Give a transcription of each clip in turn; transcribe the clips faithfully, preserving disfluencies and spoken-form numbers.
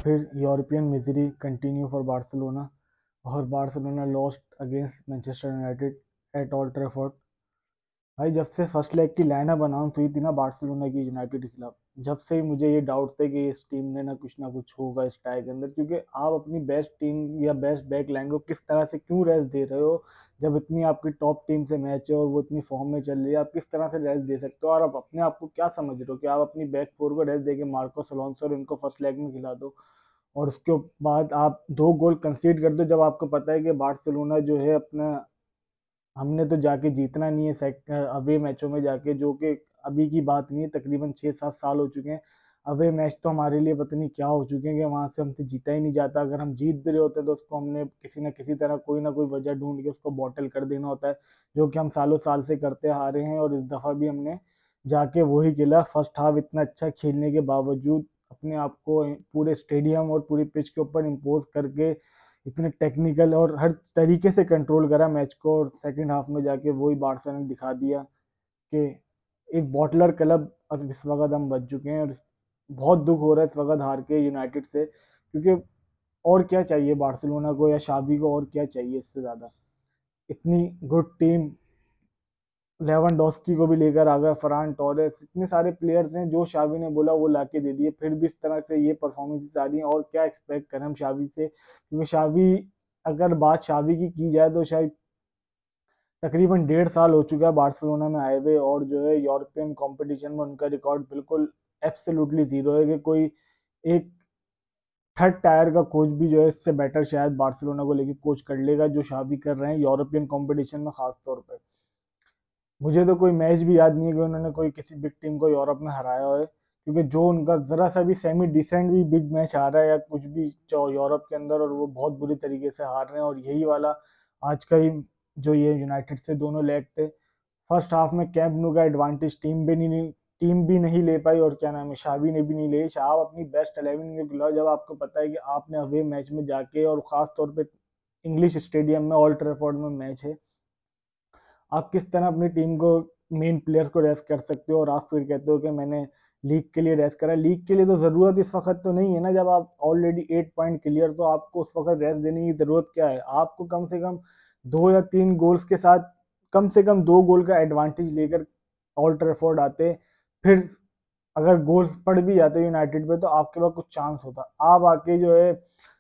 फिर European misery continue for Barcelona और Barcelona lost against Manchester United at Old Trafford. भाई जब से फर्स्ट लेग की लाइनअप अनाउंस हुई थी ना बार्सिलोना की यूनाइटेड के खिलाफ, जब से ही मुझे ये डाउट थे कि इस टीम ने ना कुछ ना कुछ होगा इस टाई के अंदर, क्योंकि आप अपनी बेस्ट टीम या बेस्ट बैक लाइन को किस तरह से क्यों रेस्ट दे रहे हो जब इतनी आपकी टॉप टीम से मैच है और वो इतनी फॉर्म में चल रही है। आप किस तरह से रेस्ट दे सकते हो और आप अपने आप को क्या समझ रहे हो कि आप अपनी बैक फोर को रेस्ट देके मार्कोस अलोंसो और इनको फर्स्ट लेग में खिला दो और उसके बाद आप दो गोल कंसीड कर दो जब आपको पता है कि बार्सिलोना जो है अपना, हमने तो जाके जीतना नहीं है अवे मैचों में जाके, जो कि अभी की बात नहीं है, तकरीबन छः सात साल हो चुके हैं। अवे मैच तो हमारे लिए पता नहीं क्या हो चुके हैं कि वहाँ से हमसे जीता ही नहीं जाता। अगर हम जीत भी रहे होते हैं तो उसको हमने किसी न किसी तरह कोई ना कोई वजह ढूंढ के उसको बॉटल कर देना होता है, जो कि हम सालों साल से करते आ रहे हैं। और इस दफ़ा भी हमने जाके वही किया। फर्स्ट हाफ इतना अच्छा खेलने के बावजूद अपने आप को पूरे स्टेडियम और पूरी पिच के ऊपर इम्पोज करके इतने टेक्निकल और हर तरीके से कंट्रोल करा मैच को, और सेकंड हाफ में जाके वही बारसा ने दिखा दिया कि एक बॉटलर क्लब अब इस वक्त हम बच चुके हैं। और बहुत दुख हो रहा है इस वक्त हार के यूनाइटेड से, क्योंकि और क्या चाहिए बार्सिलोना को या शावी को, और क्या चाहिए इससे ज़्यादा। इतनी गुड टीम, लेवेंडोस्की को भी लेकर आ गया, फरान टोरेस, इतने सारे प्लेयर्स हैं जो शावी ने बोला वो लाके दे दिए, फिर भी इस तरह से ये परफॉर्मेंसेस आ रही हैं। और क्या एक्सपेक्ट करें हम शावी से, क्योंकि शावी, अगर बात शावी की की जाए तो शायद तकरीबन डेढ़ साल हो चुका है बार्सिलोना में आए हुए, और जो है यूरोपियन कंपटीशन में उनका रिकॉर्ड बिल्कुल एब्सोल्युटली जीरो है कि कोई एक थर्ड टायर का कोच भी जो है इससे बेटर शायद बार्सिलोना को लेके कोच कर लेगा जो शावी कर रहे हैं यूरोपियन कंपटीशन में खास तौर पर। मुझे तो कोई मैच भी याद नहीं है कि उन्होंने कोई किसी बिग टीम को यूरोप में हराया हो, क्योंकि जो उनका ज़रा सा भी सेमी डिसेंट भी बिग मैच आ रहा है या कुछ भी यूरोप के अंदर, और वो बहुत बुरी तरीके से हार रहे हैं। और यही वाला आज का ही जो ये यूनाइटेड से दोनों लेग थे, फर्स्ट हाफ में कैंप नु का एडवांटेज टीम भी नहीं टीम भी नहीं ले पाई, और क्या नाम है, शावी ने भी नहीं ले। शाह अपनी बेस्ट इलेवन के खिलाफ, जब आपको पता है कि आपने अवे मैच में जाके, और ख़ास तौर पे इंग्लिश स्टेडियम में ओल्ड ट्रैफर्ड में मैच है, आप किस तरह अपनी टीम को, मेन प्लेयर्स को रेस्ट कर सकते हो और आप फिर कहते हो कि मैंने लीग के लिए रेस्ट करा। लीग के लिए तो ज़रूरत इस वक्त तो नहीं है ना, जब आप ऑलरेडी एट पॉइंट क्लियर, तो आपको उस वक्त रेस्ट देने की ज़रूरत क्या है। आपको कम से कम दो या तीन गोल्स के साथ, कम से कम दो गोल का एडवांटेज लेकर ओल्ड ट्रैफर्ड आते, फिर अगर गोल्स पड़ भी जाते यूनाइटेड पे तो आपके पास कुछ चांस होता। आप आके जो है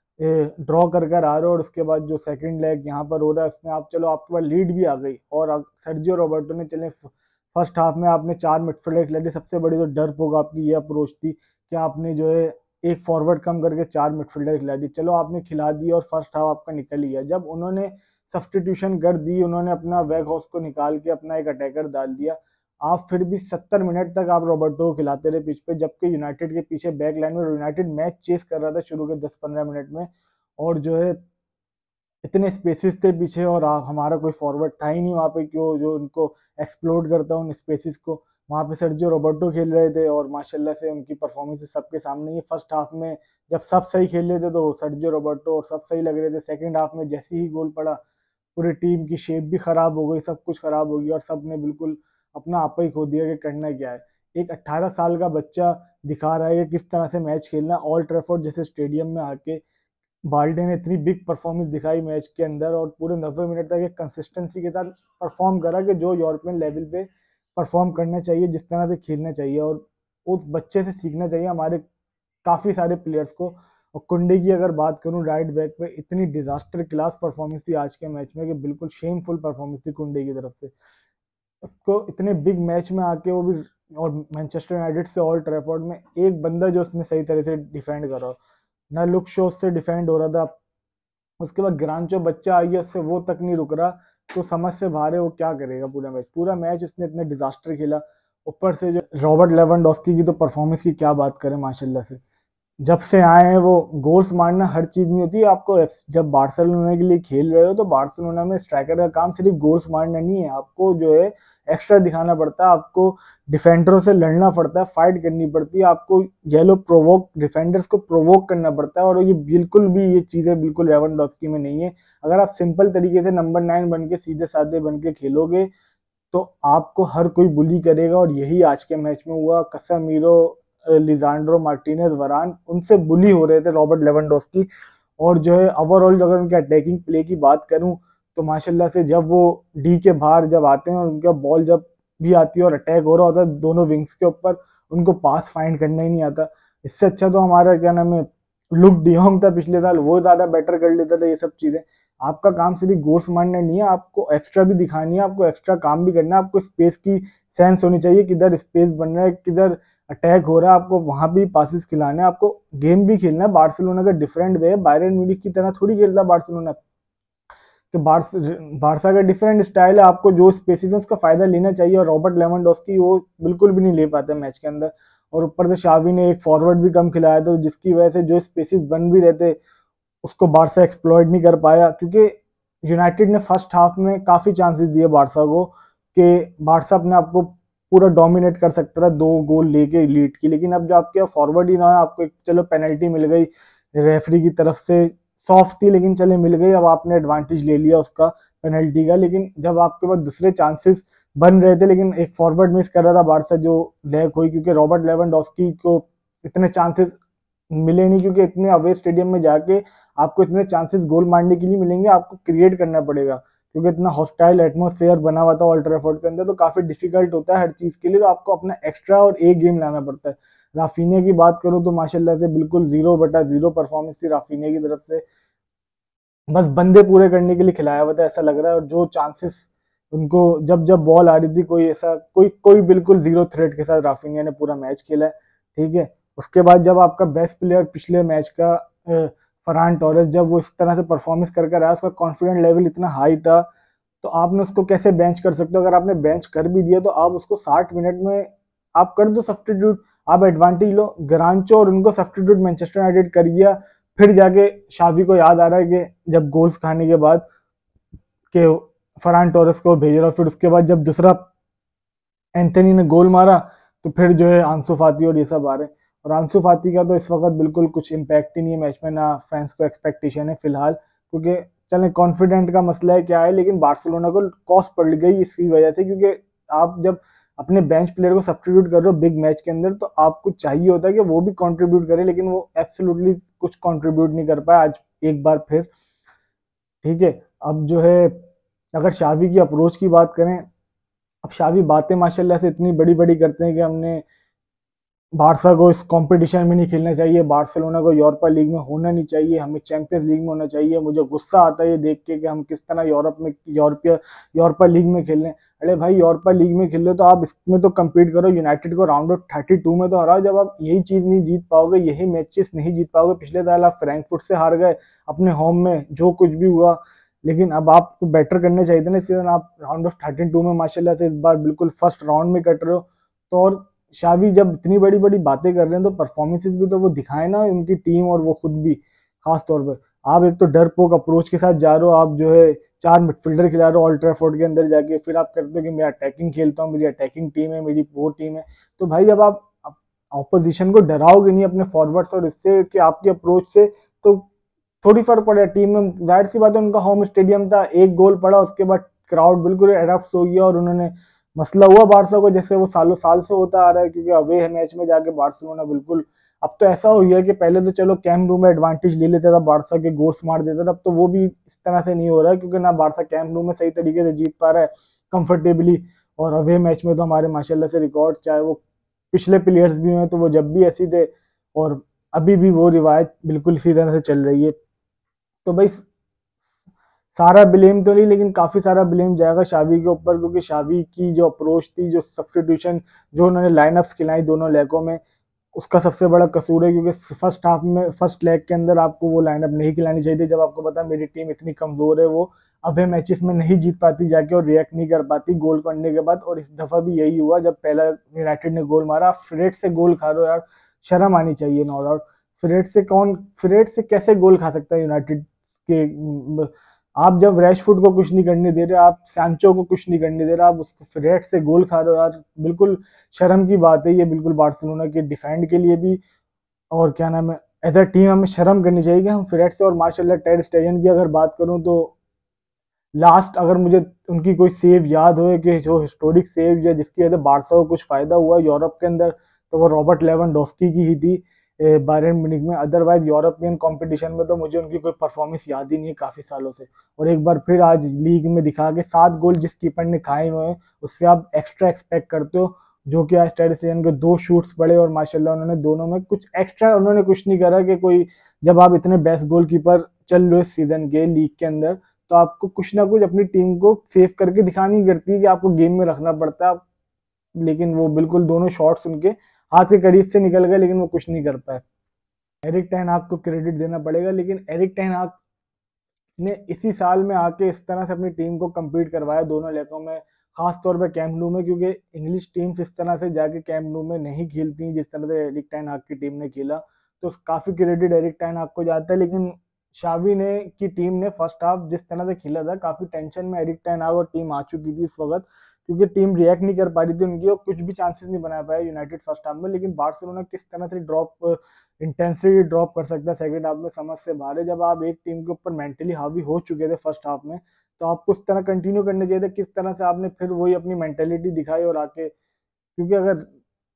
ड्रॉ कर कर आ रहे हो, और उसके बाद जो सेकंड लेग यहाँ पर हो रहा है उसमें आप, चलो आपके पास लीड भी आ गई, और सर्जियो रॉबर्टो ने, चले फर्स्ट हाफ में आपने चार मिडफील्डर खिला दिए। सबसे बड़ी तो डर पोग आपकी ये अप्रोच थी कि आपने जो है एक फॉरवर्ड कम करके चार मिडफील्डर खिला दी। चलो आपने खिला दी और फर्स्ट हाफ आपका निकल ही गया। जब उन्होंने सब्सटीट्यूशन कर दी, उन्होंने अपना वेग हाउस को निकाल के अपना एक अटैकर डाल दिया, आप फिर भी सत्तर मिनट तक आप रॉबर्टो को खिलाते रहे पिच पे, जबकि यूनाइटेड के पीछे बैक लाइन में यूनाइटेड मैच चेस कर रहा था शुरू के दस पंद्रह मिनट में, और जो है इतने स्पेसिस थे पीछे, और हमारा कोई फॉरवर्ड था ही नहीं वहाँ पे क्यों जो उनको एक्सप्लोड करता उन स्पेसिस को। वहाँ पे सर्जियो रोबर्टो खेल रहे थे और माशाल्लाह से उनकी परफॉर्मेंस सबके सामने ही। फर्स्ट हाफ में जब सब सही खेल रहे थे तो सर्जियो रोबर्टो और सब सही लग रहे थे, सेकंड हाफ में जैसे ही गोल पड़ा पूरी टीम की शेप भी खराब हो गई, सब कुछ खराब हो गया, और सब ने बिल्कुल अपना आपा ही खो दिया कि करना क्या है। एक अट्ठारह साल का बच्चा दिखा रहा है कि किस तरह से मैच खेलना। ओल्ड ट्रैफर्ड जैसे स्टेडियम में आके बाल्डे ने इतनी बिग परफॉर्मेंस दिखाई मैच के अंदर, और पूरे नब्बे मिनट तक एक कंसिस्टेंसी के साथ परफॉर्म करा कि जो यूरोपियन लेवल पे परफॉर्म करना चाहिए, जिस तरह से खेलना चाहिए, और उस बच्चे से सीखना चाहिए हमारे काफ़ी सारे प्लेयर्स को। और कुंडे की अगर बात करूं, राइट बैक पे इतनी डिजास्टर क्लास परफॉर्मेंस थी आज के मैच में कि बिल्कुल शेमफुल परफॉर्मेंस थी कुंडे की तरफ से। उसको इतने बिग मैच में आके, वो भी और मैनचेस्टर यूनाइटेड से ओल्ड ट्रैफर्ड में, एक बंदा जो उसने सही तरह से डिफेंड करा, ना लुक शो से डिफेंड हो रहा था। उसके बाद ग्रांचो बच्चा आ गया, उससे वो तक नहीं रुक रहा, तो समझ से बाहर है वो क्या करेगा पूरा मैच। पूरा मैच उसने इतने डिजास्टर खेला। ऊपर से जो रॉबर्ट लेवेंडोस्की की तो परफॉर्मेंस की क्या बात करें माशाल्लाह से, जब से आए हैं वो गोल्स मारना हर चीज नहीं होती आपको। जब बार्सिलोना के लिए खेल रहे हो तो बार्सिलोना में स्ट्राइकर का काम सिर्फ गोल्स मारना नहीं है, आपको जो है एक्स्ट्रा दिखाना पड़ता है, आपको डिफेंडरों से लड़ना पड़ता है, फाइट करनी पड़ती है, आपको ये लोग प्रोवोक डिफेंडर्स को प्रोवोक करना पड़ता है। और ये बिल्कुल भी ये चीज़ें बिल्कुल लेवेंडोस्की में नहीं है। अगर आप सिंपल तरीके से नंबर नाइन बन के सीधे साधे बन के खेलोगे तो आपको हर कोई बुली करेगा, और यही आज के मैच में हुआ। कसामीरो लिजांड्रो मार्टिनेज, वरान, उनसे बुली हो रहे थे रॉबर्ट लेवेंडोस्की। और जो है ओवरऑल अगर उनके अटैकिंग प्ले की बात करूं तो माशाल्लाह से जब वो डी के बाहर जब आते हैं और उनका बॉल जब भी आती है और अटैक हो रहा होता है दोनों विंग्स के ऊपर, उनको पास फाइंड करना ही नहीं आता। इससे अच्छा तो हमारा क्या नाम है लुक डियोंग था पिछले साल, वो ज्यादा बेटर कर लेता था ये सब चीजें। आपका काम सिर्फ गोल्स मारना नहीं है, आपको एक्स्ट्रा भी दिखानी है, आपको एक्स्ट्रा काम भी करना है, आपको स्पेस की सेंस होनी चाहिए, किधर स्पेस बन रहा है, किधर अटैक हो रहा है, आपको वहां भी पासिस खिलाने हैं, आपको गेम भी खेलना है। बार्सिलोना का डिफरेंट वे है, बायरन म्यूनिख की तरह थोड़ी खेलता बार्सिलोना। कि बार्स बारसा का डिफरेंट स्टाइल है, आपको जो स्पेसिस है उसका फायदा लेना चाहिए, और रॉबर्ट लेवेंडोस्की वो बिल्कुल भी नहीं ले पाते मैच के अंदर। और ऊपर से शावी ने एक फॉरवर्ड भी कम खिलाया था, जिसकी वजह से जो स्पेसिस बन भी रहते उसको बारसा एक्सप्लॉइट नहीं कर पाया, क्योंकि यूनाइटेड ने फर्स्ट हाफ में काफी चांसेस दिए बारसा को कि बारसा अपने आप को पूरा डोमिनेट कर सकता था दो गोल लेके लीड की। लेकिन अब जो आपके फॉरवर्ड ही ना है, आपको एक चलो पेनल्टी मिल गई रेफरी की तरफ से, सॉफ्ट थी लेकिन चले मिल गई, अब आपने एडवांटेज ले लिया उसका पेनल्टी का। लेकिन जब आपके पास दूसरे चांसेस बन रहे थे, लेकिन एक फॉरवर्ड मिस कर रहा था बारसा जो लैग हुई, क्योंकि रॉबर्ट लेवेंडोस्की को इतने चांसेस मिले नहीं, क्योंकि इतने अवे स्टेडियम में जाके आपको इतने चांसेस गोल मारने के लिए मिलेंगे, आपको क्रिएट करना पड़ेगा, क्योंकि इतना हॉस्टाइल एटमॉस्फेयर बना हुआ था ओल्ड ट्रैफोर्ड के अंदर, तो काफी डिफिकल्ट होता है हर चीज के लिए, तो आपको अपना एक्स्ट्रा और एक गेम लाना पड़ता है। राफीनिया की बात करूं तो माशाल्लाह से बिल्कुल जीरो बटा जीरो परफॉर्मेंस थी राफीनिया की तरफ से, बस बंदे पूरे करने के लिए खिलाया हुआ था ऐसा लग रहा है। और जो चांसेस उनको जब जब बॉल आ रही थी, कोई ऐसा कोई कोई बिल्कुल जीरो थ्रेट के साथ राफीनिया ने पूरा मैच खेला है, ठीक है। उसके बाद जब आपका बेस्ट प्लेयर पिछले मैच का फरहान टोरेस, जब वो इस तरह से परफॉर्मेंस करके आया, उसका कॉन्फिडेंट लेवल इतना हाई था, तो आपने उसको कैसे बेंच कर सकते हो? अगर आपने बेंच कर भी दिया तो आप उसको साठ मिनट में आप कर दो सब्स्टिट्यूट, आप एडवांटेज लो। ग्रांचो और उनको सब्स्टिट्यूट मैनचेस्टर यूनाइटेड कर दिया, फिर जाके शावी को याद आ रहा है कि जब गोल्स खाने के बाद के फरहान टोरेस को भेज रहा, फिर उसके बाद जब दूसरा एंथनी ने गोल मारा तो फिर जो है आंसू फाती और ये सब आ रहे हैं। और आंसू फाती का तो इस वक्त बिल्कुल कुछ इम्पैक्ट ही नहीं है मैच में, ना फैंस को एक्सपेक्टेशन है फिलहाल, क्योंकि चलें कॉन्फिडेंट का मसला है क्या है, लेकिन बार्सिलोना को कॉस्ट पड़ गई इसकी वजह से, क्योंकि आप जब अपने बेंच प्लेयर को सब्स्टिट्यूट कर रहे हो बिग मैच के अंदर, तो आपको चाहिए होता है कि वो भी कंट्रीब्यूट करे, लेकिन वो एब्सोल्युटली कुछ कंट्रीब्यूट नहीं कर पाया आज एक बार फिर, ठीक है। अब जो है अगर शावी की अप्रोच की बात करें, अब शावी बातें माशाल्लाह से इतनी बड़ी बड़ी करते हैं कि हमने बारसा को इस कंपटीशन में नहीं खेलना चाहिए, बार्सिलोना को यूरोपा लीग में होना नहीं चाहिए, हमें चैंपियंस लीग में होना चाहिए। मुझे गुस्सा आता है ये देख के कि हम किस तरह यूरोप में यूरोपीय यूरोपा लीग में खेल रहे हैं। अरे भाई यूरोपा लीग में खेल रहे हो तो आप इसमें तो कम्पीट करो, यूनाइटेड को राउंड ऑफ थर्टी टू में तो हराओ। जब आप यही चीज नहीं जीत पाओगे, यही मैचेस नहीं जीत पाओगे, पिछले साल आप फ्रैंकफुर्ट से हार गए अपने होम में, जो कुछ भी हुआ, लेकिन अब आपको बेटर करने चाहिए थे ना इस सीजन। आप राउंड ऑफ थर्टी टू में माशाल्लाह से इस बार बिल्कुल फर्स्ट राउंड में कट रहे हो, तो और शावी जब इतनी बड़ी बड़ी बातें कर रहे हैं तो परफॉर्मेंसेस भी तो वो दिखाए ना, उनकी टीम और वो खुद भी खास तौर पर। आप एक तो डरपोक अप्रोच के साथ जा रहे हो, आप जो है चार मिडफील्डर खिला रहे हो ओल्ड ट्रैफोर्ड के अंदर जाके, फिर आप करते हो कि मैं अटैकिंग खेलता हूँ, मेरी अटैकिंग टीम है, मेरी वो टीम है। तो भाई जब आप ऑपोजिशन को डराओगे नहीं अपने फॉरवर्ड्स और इससे कि आपकी अप्रोच से, तो थोड़ी फर्क पड़ेगा टीम में। जाहिर सी बात है उनका होम स्टेडियम था, एक गोल पड़ा उसके बाद क्राउड बिल्कुल एडप्ट हो गया, और उन्होंने मसला हुआ बारसा को जैसे वो सालों साल से होता आ रहा है, क्योंकि अवे मैच में जाके बार्सिलोना बिल्कुल, अब तो ऐसा हो गया कि पहले तो चलो कैम्प न्यू में एडवांटेज ले लेता था, बारसा के गोल्स मार देता था, अब तो वो भी इस तरह से नहीं हो रहा है, क्योंकि ना बारसा कैम्प न्यू में सही तरीके से जीत पा रहा है कंफर्टेबली, और अवे मैच में तो हमारे माशाल्लाह से रिकॉर्ड, चाहे वो पिछले प्लेयर्स भी हैं तो वो जब भी ऐसी थे, और अभी भी वो रिवायत बिल्कुल इसी तरह से चल रही है। तो भाई सारा ब्लेम तो नहीं, लेकिन काफी सारा ब्लेम जाएगा शावी के ऊपर, क्योंकि शावी की जो अप्रोच थी, जो सब्स्टिट्यूशन, जो उन्होंने लाइनअप्स खिलाई दोनों लेगों में, उसका सबसे बड़ा कसूर है, क्योंकि फर्स्ट हाफ में फर्स्ट लेग के अंदर आपको वो लाइनअप नहीं खिलानी चाहिए थी, जब आपको पता है मेरी टीम इतनी कमजोर है, वो अवे मैचेस में नहीं जीत पाती जाके और रिएक्ट नहीं कर पाती गोल करने के बाद। और इस दफा भी यही हुआ, जब पहला यूनाइटेड ने गोल मारा, फ्रेट से गोल खा रहे हो यार, शर्म आनी चाहिए नो डाउट। फ्रेट से कौन फ्रेट से कैसे गोल खा सकता है यूनाइटेड के? आप जब रैशफुड को कुछ नहीं करने दे रहे, आप सैंचो को कुछ नहीं करने दे रहे, आप उसको फ्रेट से गोल खा रहे हो यार, बिल्कुल शर्म की बात है ये, बिल्कुल बार्सिलोना के डिफेंड के लिए भी, और क्या नाम है एज अ टीम हमें शर्म करनी चाहिए कि हम फ्रेट से। और माशाल्लाह टेर स्टेजन की अगर बात करूं तो लास्ट अगर मुझे उनकी कोई सेव याद हो कि जो हिस्टोरिक सेव या जिसकी वजह से बारसा को कुछ फायदा हुआ यूरोप के अंदर, तो वो रॉबर्ट लेवेंडोस्की की ही थी बायरन म्यूनिख में। अदरवाइज यूरोपियन कंपटीशन में तो मुझे उनकी कोई परफॉर्मेंस याद ही नहीं है काफ़ी सालों से। और एक बार फिर आज लीग में दिखा के सात गोल जिस कीपर ने खाए हुए हैं उससे आप एक्स्ट्रा एक्सपेक्ट करते हो, जो कि आज टेरिसियन के दो शूट्स पड़े और माशाल्लाह उन्होंने दोनों में कुछ एक्स्ट्रा, उन्होंने कुछ नहीं करा कि कोई, जब आप इतने बेस्ट गोलकीपर चल रहे हो इस सीजन के लीग के अंदर तो आपको कुछ ना कुछ अपनी टीम को सेव करके दिखानी करती है कि आपको गेम में रखना पड़ता है। लेकिन वो बिल्कुल दोनों शॉट्स उनके हाथ के करीब से निकल गए लेकिन वो कुछ नहीं कर पाए। एरिक टेन हाग को क्रेडिट देना पड़ेगा, लेकिन एरिक टेन हाग ने इसी साल में आके इस तरह से अपनी टीम को कम्पीट करवाया दोनों लेगों में, खास तौर पे कैंप न्यू में, क्योंकि इंग्लिश टीम्स इस तरह से जाके कैंप न्यू में नहीं खेलती जिस तरह से एरिक टेन हाग की टीम ने खेला। तो काफ़ी क्रेडिट एरिक टेन हाग को जाता है। लेकिन शावी ने की टीम ने फर्स्ट हाफ जिस तरह से खेला था, काफ़ी टेंशन में एरिक टेन हाग और टीम आ चुकी थी इस वक्त, क्योंकि टीम रिएक्ट नहीं कर पा रही थी उनकी और कुछ भी चांसेस नहीं बना पाया यूनाइटेड फर्स्ट हाफ में। लेकिन बार्सिलोना किस तरह से ड्रॉप इंटेंसिटी ड्रॉप कर सकता है सेकंड हाफ में, समझ से बाहर है। जब आप एक टीम के ऊपर मेंटली हावी हो चुके थे फर्स्ट हाफ में तो आपको उस तरह कंटिन्यू करना चाहिए था। किस तरह से आपने फिर वही अपनी मेंटेलिटी दिखाई और आके, क्योंकि अगर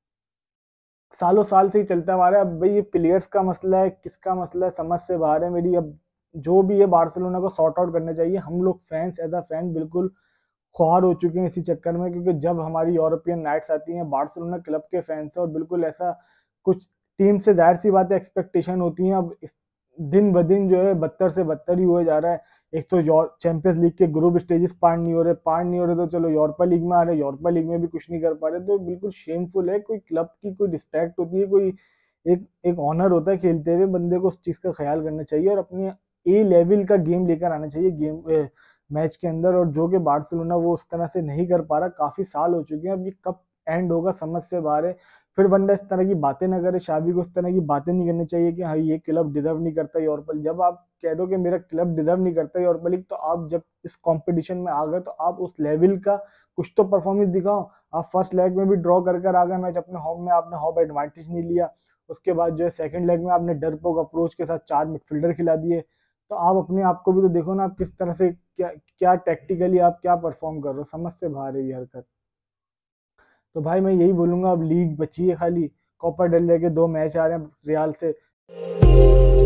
सालों साल से ही चलता आ रहा है, अब भाई ये प्लेयर्स का मसला है किसका मसला है समझ से बाहर है मेरी। अब जो भी है बार्सिलोना को सॉर्ट आउट करना चाहिए। हम लोग फैंस एज अ फैन बिल्कुल ख्वार हो चुके हैं इसी चक्कर में, क्योंकि जब हमारी यूरोपियन नाइट्स आती हैं बार्सिलोना क्लब के फैंस से और बिल्कुल ऐसा कुछ टीम से जाहिर सी बात है एक्सपेक्टेशन होती है। अब इस दिन ब दिन जो है बदतर से बदतर ही हुआ जा रहा है। एक तो चैंपियंस लीग के ग्रुप स्टेजेस पार नहीं हो रहे, पार नहीं हो रहे तो चलो यूरोपा लीग में आ रहे, यूरोपा लीग में भी कुछ नहीं कर पा रहे, तो बिल्कुल शेमफुल है। कोई क्लब की कोई रिस्पेक्ट होती है, कोई एक एक ऑनर होता है खेलते हुए, बंदे को उस चीज़ का ख्याल करना चाहिए और अपने ए लेवल का गेम लेकर आना चाहिए गेम मैच के अंदर। और जो कि बार्सिलोना वो उस तरह से नहीं कर पा रहा, काफ़ी साल हो चुके हैं। अब ये कब एंड होगा समझ से बाहर है। फिर बंदा इस तरह की बातें ना करे, शावी को इस तरह की बातें नहीं करनी चाहिए कि हाँ ये क्लब डिजर्व नहीं करता यूरोपा लीग। जब आप कह दो कि मेरा क्लब डिजर्व नहीं करता यूरोपा लीग, तो आप जब इस कंपटीशन में आ गए तो आप उस लेवल का कुछ तो परफॉर्मेंस दिखाओ। आप फर्स्ट लेग में भी ड्रॉ कर कर आ गए मैच अपने होम में, आपने होम एडवांटेज नहीं लिया। उसके बाद जो है सेकंड लेग में आपने डरपोक अप्रोच के साथ चार मिडफील्डर खिला दिए। तो आप अपने आप को भी तो देखो ना, आप किस तरह से क्या क्या टैक्टिकली आप क्या परफॉर्म कर रहे हो, समझ से बाहर है ये हरकत। तो भाई मैं यही बोलूंगा, अब लीग बची है खाली, कोपा डेल रे के दो मैच आ रहे हैं रियाल से।